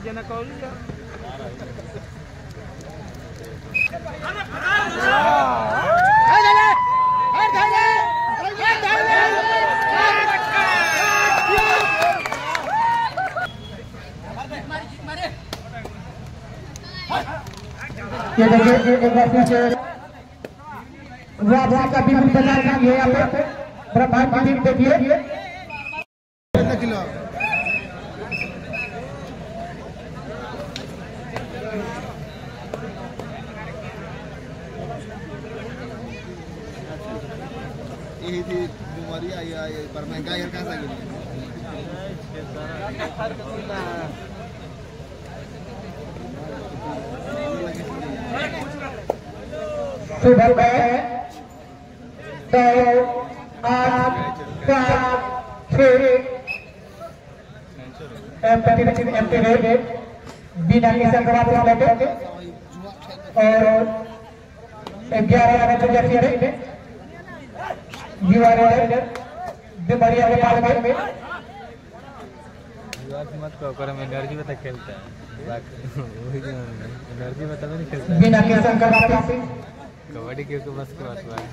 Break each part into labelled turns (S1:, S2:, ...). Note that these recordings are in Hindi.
S1: जना कहली
S2: ये देखिए एक बार फिर से राजा का भी इंतजार कर ये यहाँ पे ब्रह्मांड की टीम देखिए किलो
S3: यही थी बीमारी आई पर महंगाई हर कैसा गिरी
S2: सुबह में 2 8 7 6 एम बिना किसी खराब लेते और 11 आने को जैसे युवा बीमारियां के बारे में
S1: मत कहो कर में एनर्जी में तक खेलता है वही एनर्जी में तब नहीं खेलता
S2: बिना किसी खराब
S1: कबड्डी के बस के बात है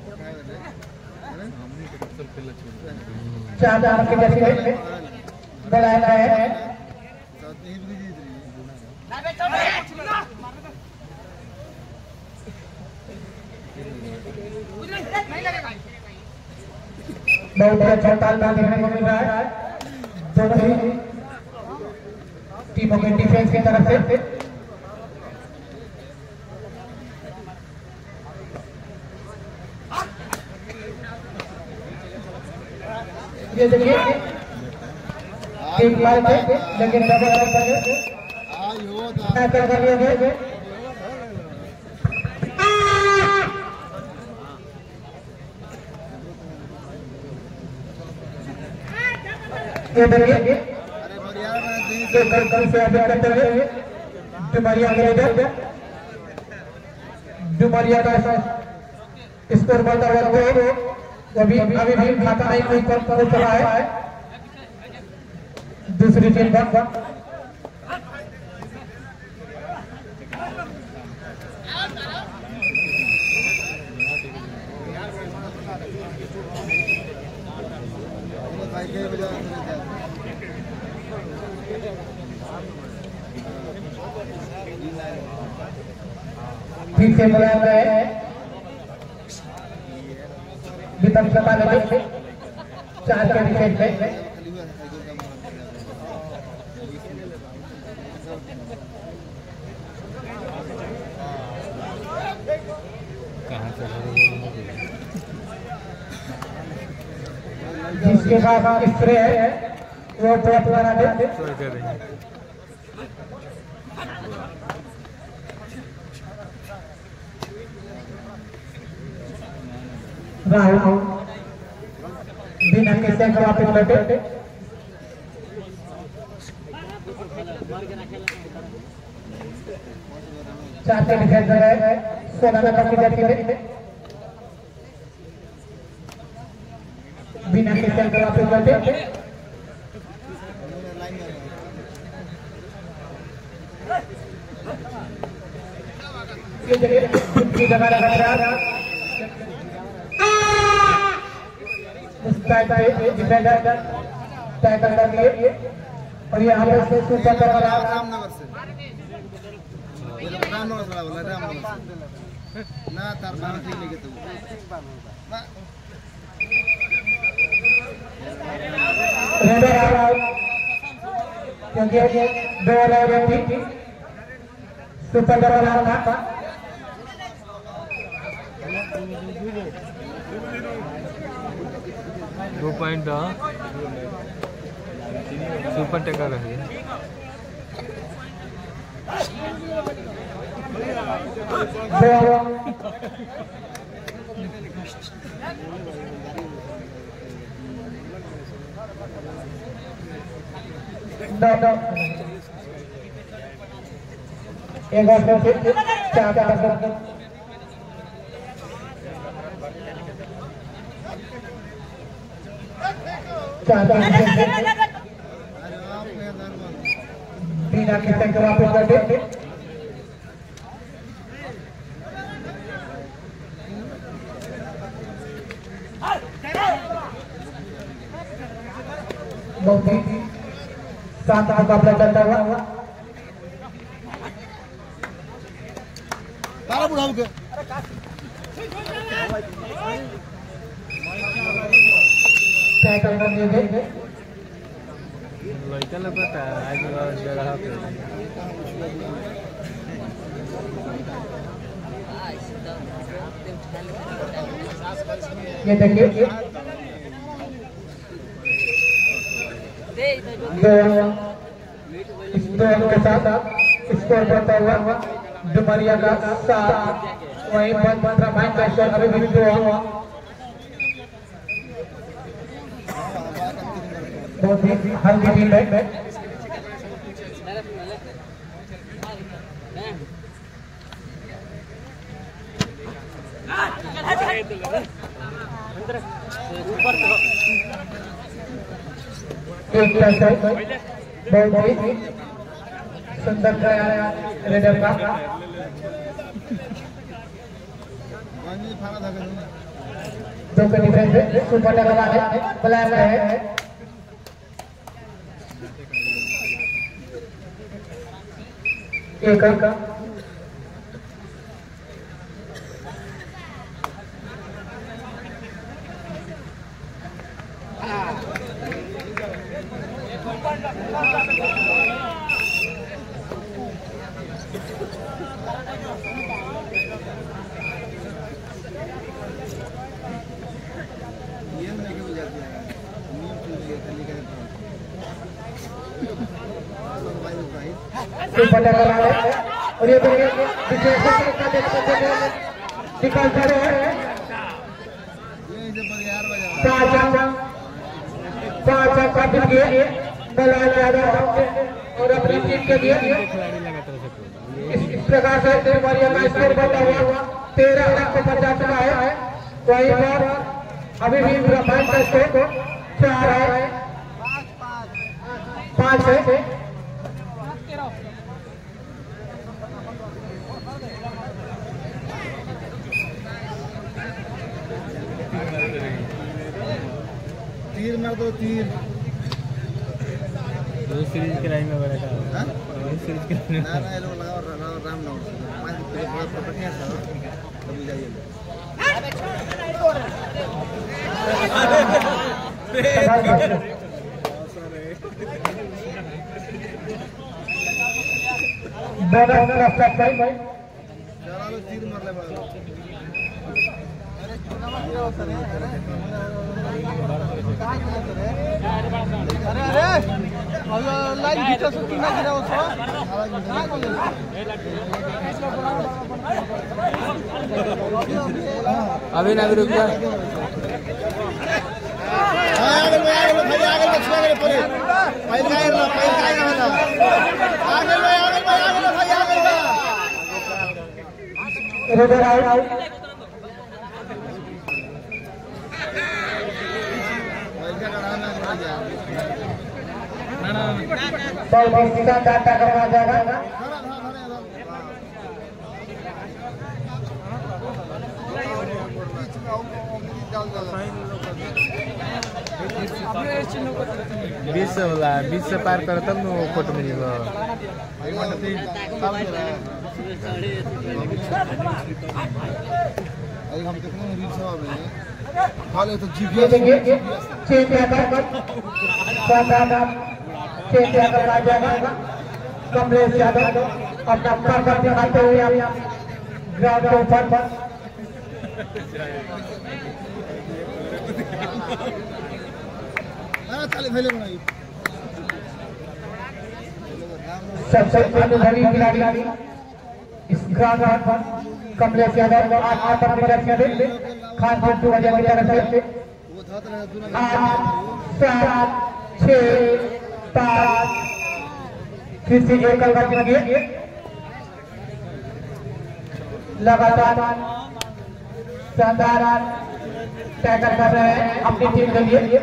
S2: चार के जैसे बनाया है बहुत अच्छा तालमेल देखने को मिल रहा है दोनों ही टीमों के डिफेंस की तरफ से ये देखिए एक बार लेकिन डबल कर लिया गया ये देखिए कल से अभी करते हुए डुमरिया का स्कोर बढ़ता हुआ अभी भी खाता नहीं कोई कर चला है दूसरी टीम का ठीक से बुलाया गया है विधानसभा लगे 4 के विकेट पे जिसके बाद स्प्रे है वो ड्रॉप बना दे राहुल बिना किसी खराब लौटे चार के डिफेंस है 16 नंबर की जर्सी में बिना किसी खराब लौटे ये जगह लगा डिफेंडर टैकल कर लिए और यहाँ पे सुपर कर रहा
S3: रामनगर से रामनगर से बोला रामनगर से ना तार बाण ठीक नहीं के
S2: रेडर आ रहा क्योंकि 2 ओवर थी सुपर कर रहा था
S1: दो पॉइंट सुपर टेकर है
S2: बिना किसी के वापस कर दे। बहुत ही शांत मुकाबला चलता हुआ।
S3: तारा बुढ़ाऊ के
S2: टैकल कर दिए गए।
S1: लड़का लोग पता है आज जगह पे
S2: ये देखिए दो के साथ स्कोर बढ़ता हुआ डुमरिया का 7 वहीं पर 15 का स्कोर अभी भी 2 बहुत ही हल्की टीम है। एक टच है बहुत ही सुंदर रेडर का दो के डिफरेंस सुपर लगा है ब्लैक है। एक का और ये निकाल खड़े हैं 5 काफी किए और अपनी टीम के लिए इस प्रकार से डुमरिया का स्कोर बढ़ता हुआ 13 अंक पर जा चुका है। वहीं पर अभी भी ब्रह्मांड का स्कोर 4 है 5 है।
S3: तीर मार दो तीर
S1: दो सीरीज के लाइन में बड़ा था।
S3: हां
S1: सीरीज के लाइन
S3: ना ना लोग लगा राम नाम पांच पूरे बड़ा प्रॉपर्टी है सर तब जाइए
S2: बोनस रास्ता भाई
S3: चला लो तीर मार ले बड़ा अरे लाइन बीच से तू ना गिरा उसको
S1: अभी ना रुक जा
S3: आगे लक्ष्य मेरे पूरे पहले का ना आगे भाई आगे
S2: इधर आउट बहुत सीधा डाटा करवा जाएगा।
S1: बीस होला 20 से पार कर तब न फोटो मिलेगा।
S3: हम देखने रील सब में हाले तो
S2: ये देखिए चेंज कर चेंज करवा जाएगा। कमलेश यादव अपना पर्वत दिखाते हुए आप ग्राउंड के ऊपर सबसे अनुभवी खिलाड़ी इस ग्राउंड पर कमलेश यादव को 8 नंबर रखने खान पिंटू वजह की तरफ से 8 7 6 5 फिर से एक कल कर लगातार शानदार टैकल कर रहे हैं अपनी टीम के लिए।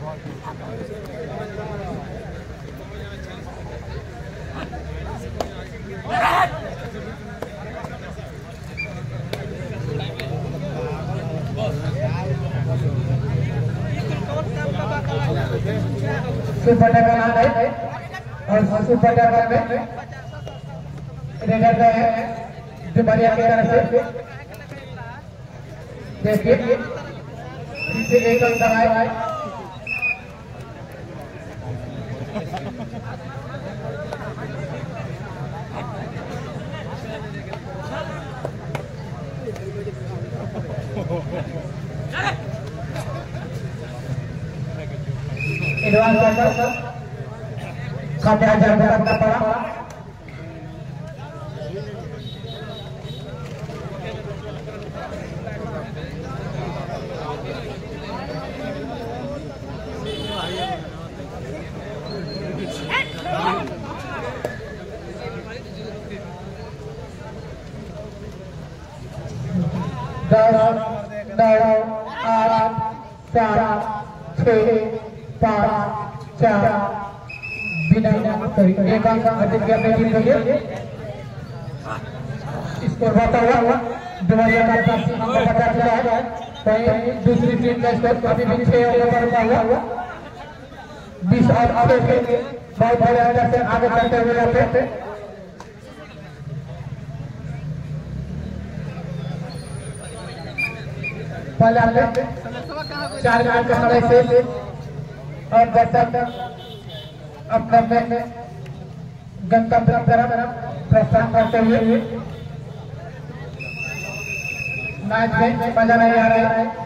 S2: सुपर टैकर आ गए और सुपर टैकर में रेडर गए डुमरिया की तरफ से देखिए पीछे एक अंदर आए एडवांस ऑर्डर खाते हजार करना पड़ा दस 9 8 7 6 5 4 बिना एक अंक अधिक टीम है स्कोर बढ़ता हुआ डुमरिया का 50 है वहीं दूसरी टीम का स्कोर अभी भी 6 अंक पर हुआ 20 और आगे के बहुत बड़े अंतर से आगे चलते हुए जाते हैं पहले हमने 4 मिनट का समय से और दर्शक अपने गंतव्य तरफ प्रस्थान करते हुए मैच में मजा नहीं आ रहा है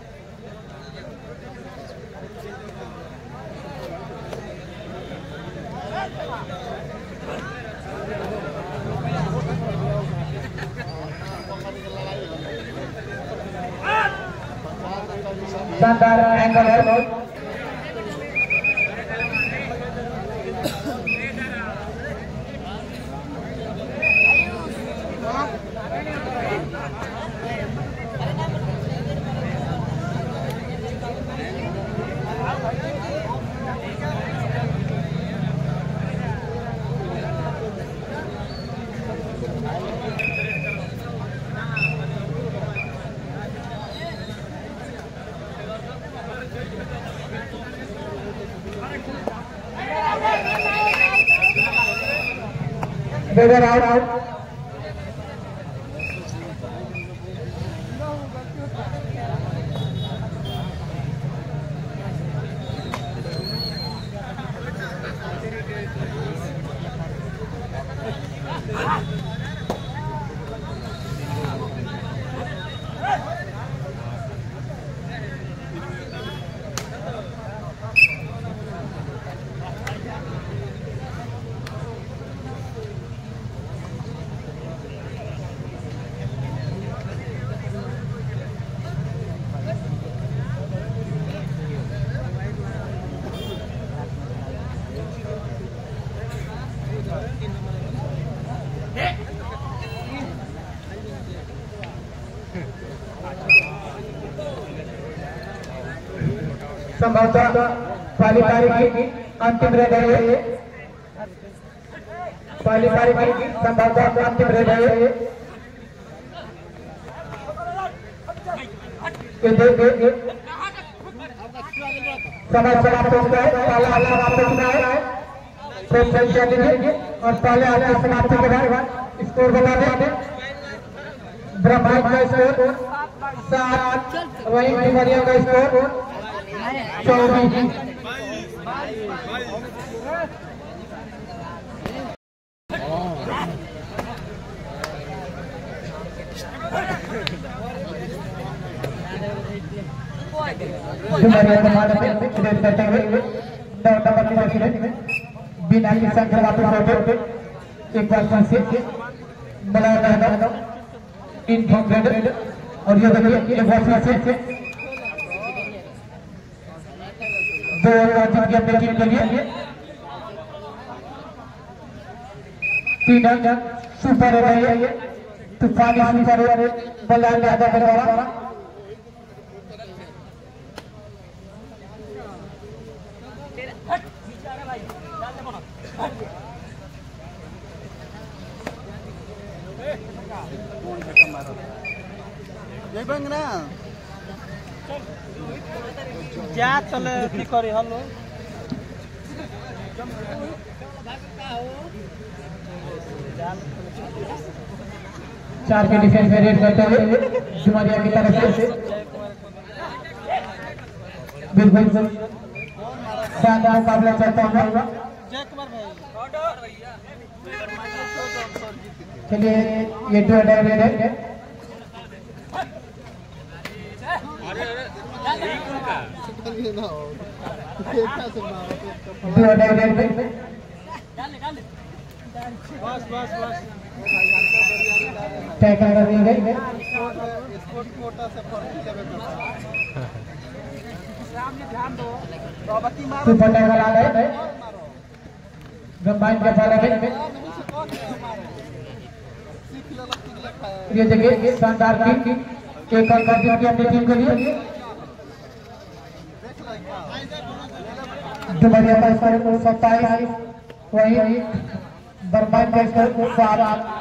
S2: शानदार एंगल है बेगर आउट संभवतः पहली पारी की अंतिम रेड है पहली पारी की संभवतः अंतिम रेड है समय समाप्त हो गया है पहला समाप्त हो गया है फिर संख्या लीजिए और पहले आपकी समाप्ति के बाद स्कोर बता दें ब्रह्मांड का स्कोर 7 वहीं डुमरिया का स्कोर 24 डुमरिया के माध्यम से प्रेस करते हुए 9 नंबर की तरफ में बिना की संख्या वापस लौटे एक बार फिर से मलाना इन फॉर्मेट और ये देखिए एक बार फिर से 2 अंक जीत गया टीम के लिए 3 अंक सुपर है तूफानी सुपर बल्ला ज्यादा करवा
S3: जय बंग ना
S2: जा चले की करी हलो चार के डिफेंस में रेड करते हुए जुमारिया की तरफ से बिल्कुल शानदार मुकाबला चलता हुआ। चलिए ये दो डायरेक्ट है दो डायरेक्ट बस टैकल कर दिए गए स्पोर्ट कोटा से सुपर टैकल आ गए गंबाइन के फॉलो में ये देखिए शानदार की एक अंक कर दिया अपनी टीम के लिए डुमरिया का स्कोर 27 वही बर्बाद का स्कोर 7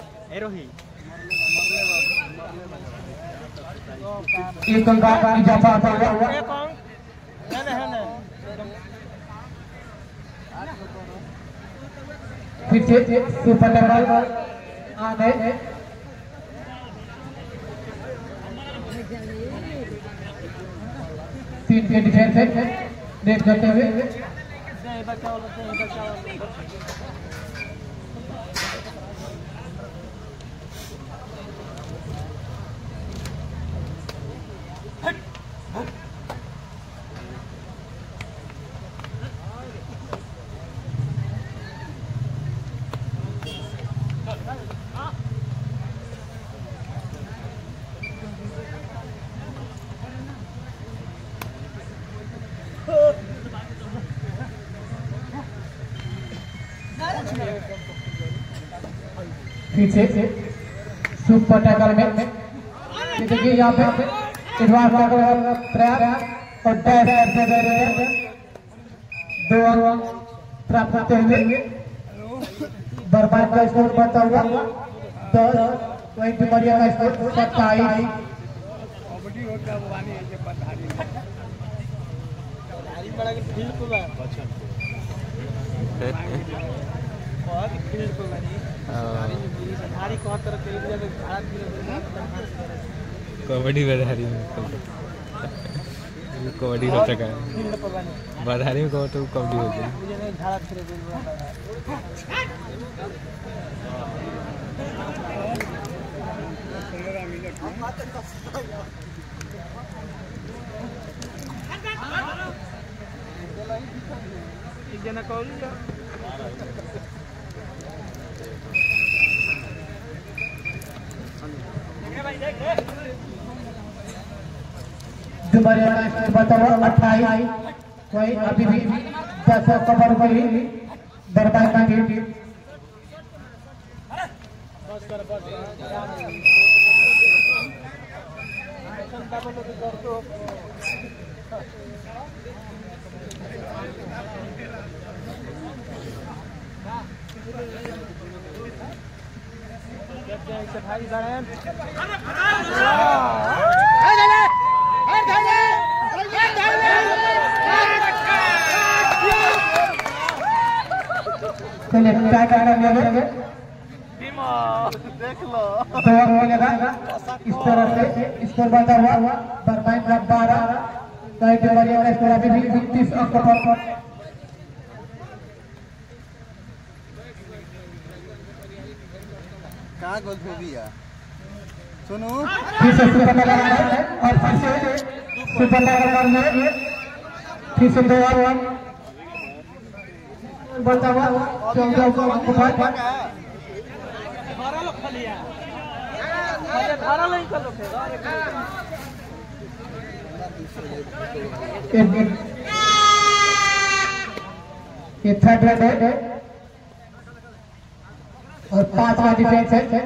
S2: एक अंक का इजाफा हुआ फिर से सुपर टैकल आ गए तीन के डिफेंस है रेड करते हुए पीछे सुपर टैकल में देखिए यहाँ पे एडवांस टैकल प्रयास और डैश करते हुए 2 अंक प्राप्त करते हुए बर्बाद का स्कोर बढ़ता हुआ 10 वहीं डुमरिया का स्कोर 27
S1: कबड्डी बधारी में कबड्डी हो सका बधारी में कहो तो कबड्डी हो जाए
S2: डुमरिया का स्कोर बता हुआ 28 वही अभी भी 10 कवर हुई बर्बाद का टीम चलिए क्या करना है
S3: देख लो
S2: 2 अंक मिलेगा इस तरह से स्कोर बढ़ता हुआ बर्बाद का 12 कहीं डुमरिया का स्कोर अभी भी 29 अंक पर
S3: कहाँ गोल फेंकिया सुनो
S2: फिर से सुपर टैकल और फिर से सुपर टैकल में फिर से 2 अंक बढ़ता हुआ 14 अंक पर ये थर्ड रेड है और 5वां डिफेंस है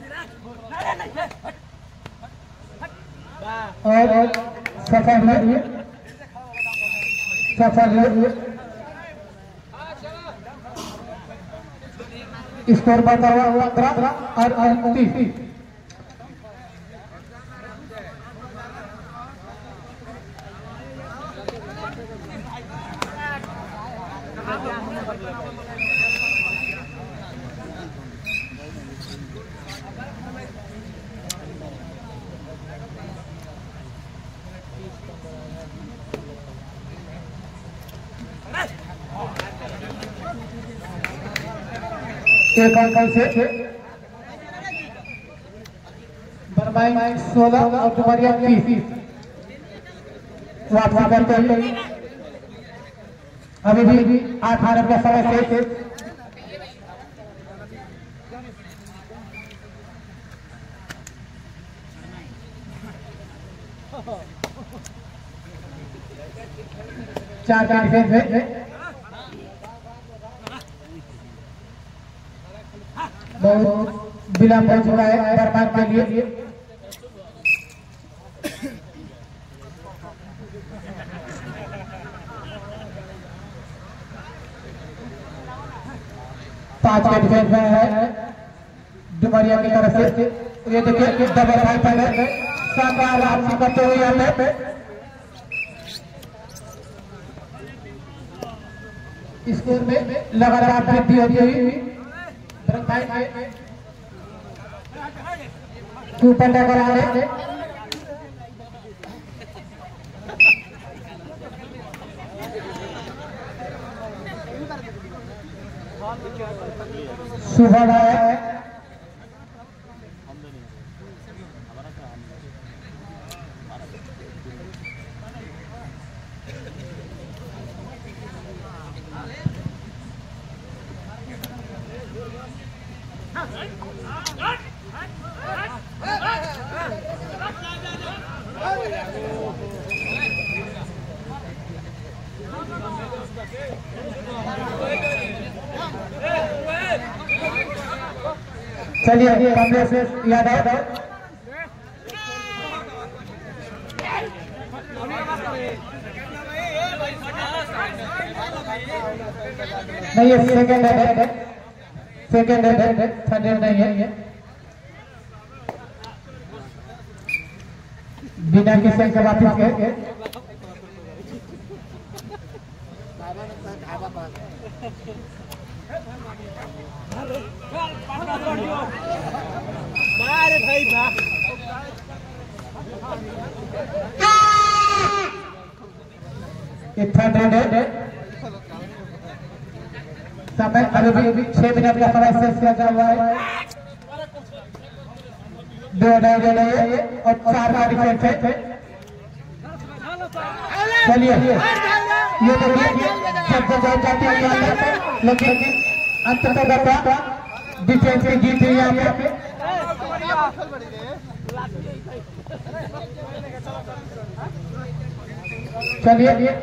S2: और सफल स्कोर बढ़ता हुआ 15 और 29 एक अंक से बरमाई 16 और डुमरिया 30 वापसी करते हैं। अभी भी 8 मिनट का समय से चार का डिफेंस है। बहुत विलंब हो चुका है बर्बाद के लिए। पांच के डिफेंस में है डुमरिया की तरफ से। ये देखिए डबल हाई पहले शानदार वापसी करते हुए यहाँ पे स्कोर में लगातार वृद्धि होती हुई ऊपर लेकर आ रहे थे। सुबह है चलिए कमलेश यादव नहीं ये सेकंड है, सेकंड है, थर्ड नहीं है। बिना किसी के वापिस के समय अभी भी 6 मिनट का समय शेष लगा हुआ है। 2 और 4 का डिफेंस है। चलिए ये देखिए सब जगह जाती है लेकिन अंततः डिफेंस की जीत है यहाँ पे। चलिए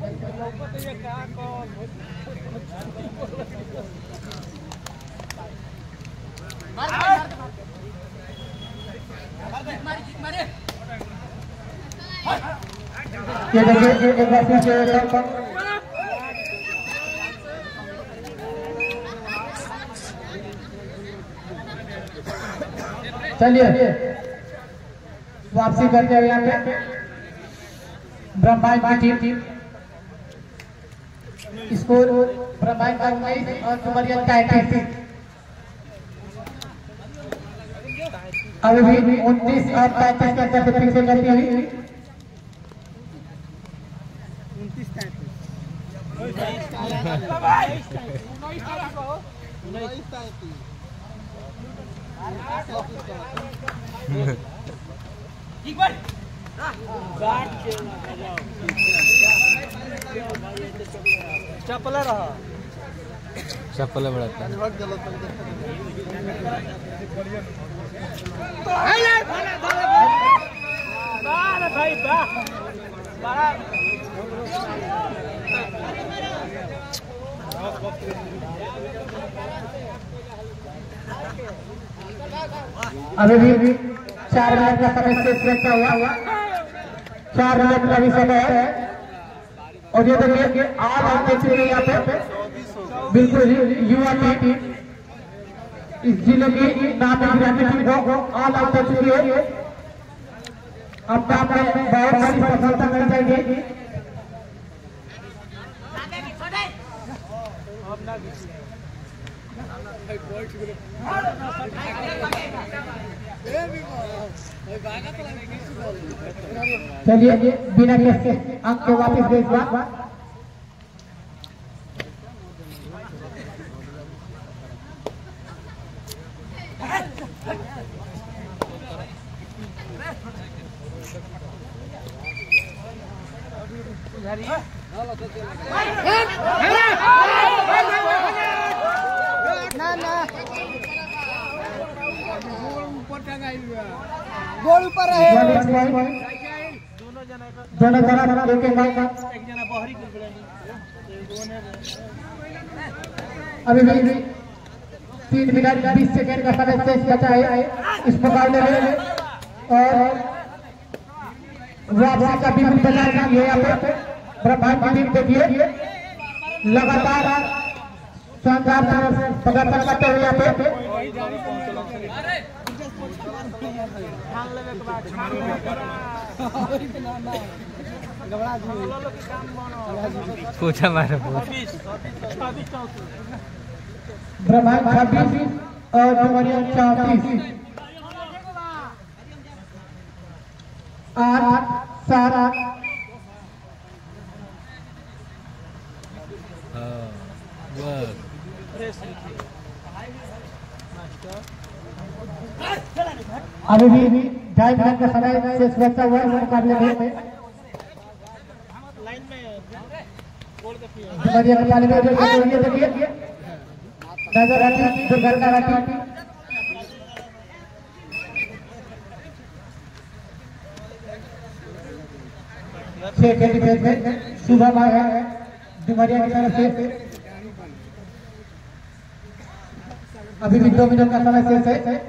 S2: ये देखिए एक बार फिर से चलिए वापसी करते हुए यहाँ पे ब्रह्मांड की टीम स्कोर ब्रह्मांड का 19 और डुमरिया 33। अभी भी 29 और 35 के अंतर से पीछे करती हुई
S1: चप्पल रहा चप्पल बढ़ाता
S2: अभी भी 4 मिनट का समय शेष बचा हुआ। 4 मिनट का भी समय है और ये देखिए ऑल आउट देख रहे हैं यहाँ पे बिल्कुल युवा टीम इस जिले की नामी टीम को ऑल आउट हो चुकी है। अब काम में बहुत सारी सफलता मिल जाएगी। चलिए बिना के अंक के वापस भेजवा।
S3: गोल ऊपर है।
S2: दोनों जना अभी भी 3 मिनट 20 सेकंड का समय शेष बचा है इस मुकाबले में और वापसी का भी इंतजार किए यहाँ पे ब्रह्मांड की टीम देखिए लगातार शानदार प्रदर्शन करते हुए यहाँ पे
S1: पूछा मारे
S2: ब्रह्मांड 26 और डुमरिया 34 8 7 अभी भी 2.5 मिनट का समय शेष बचा हुआ है मुकाबले में डुमरिया के पाले में देखिए नजर आती दुर्घटना आती छह के डिफेंस में शुभम आया है डुमरिया की तरफ से अभी भी 2 मिनट का समय शेष है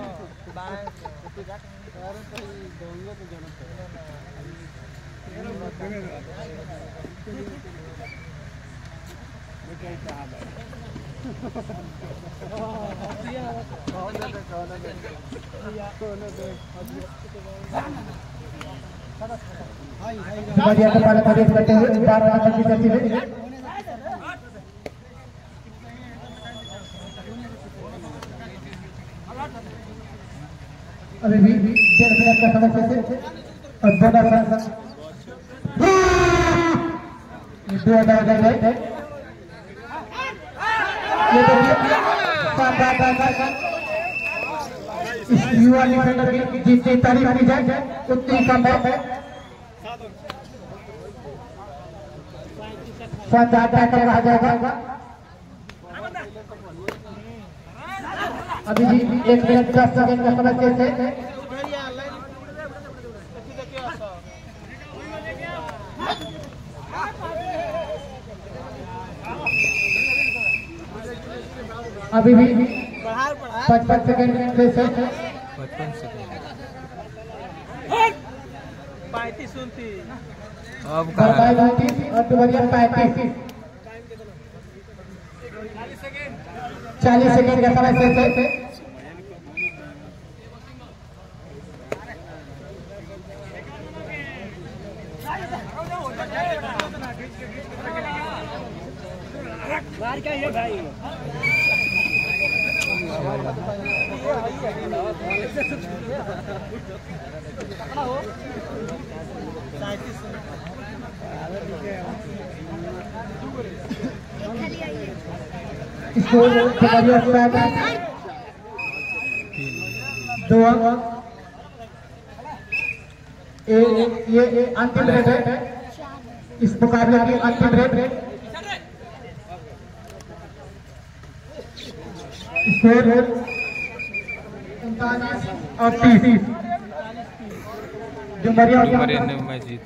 S2: डुमरिया के पाले प्रवेश करते हुए 12 रन की गति में अभी भी 1.5 मिनट का समय शेष है और 2 रन ये इस युवा डिफेंडर की जितनी तारीफ की जाए उतनी कम है शानदार टैकल कहा जाएगा अभी भी 1 मिनट 10 सेकंड का समय शेष है अभी भी 55 सेकंड शेष है
S1: 55 सेकंड अब
S2: और डुमरिया 35 40 सेकंड का समय शेष है स्कोर 2 ये अंतिम रेट है इस मुकाबले की अंतिम रेट स्कोर 39 और 30 डुमरिया
S1: में जीत